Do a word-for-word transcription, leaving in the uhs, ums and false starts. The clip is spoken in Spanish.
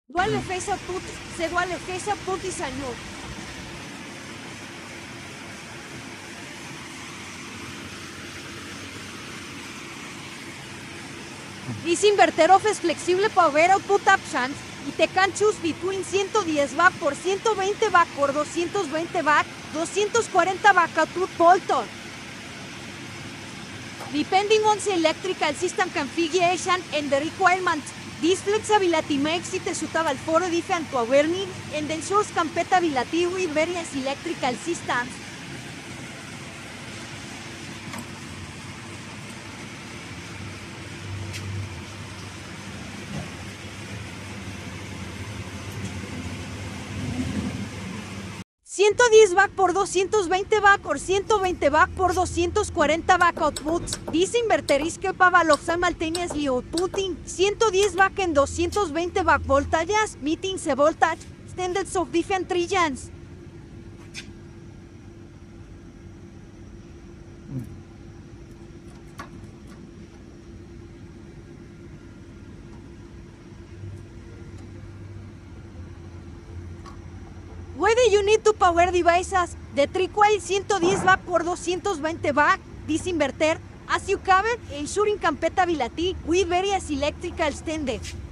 Dual phase output, se dual phase output is a new. This inverter offers flexible power output options y te can choose between ciento diez watt por ciento veinte watt por doscientos veinte watt, doscientos cuarenta watt output voltage. Depending on the electrical system configuration and the requirements, this flexibility makes it suitable for different power needs and ensures compatibility with various electrical systems. ciento diez watt por doscientos veinte watt or ciento veinte watt por doscientos cuarenta watt outputs. This inverter is capable of simultaneously outputting ciento diez watt and doscientos veinte watt voltages, meeting the voltage standards of different regions. Whether you need to power devices that require ciento diez watt por doscientos veinte watt, this inverter, as you cover, ensuring compatibility with various electrical standards.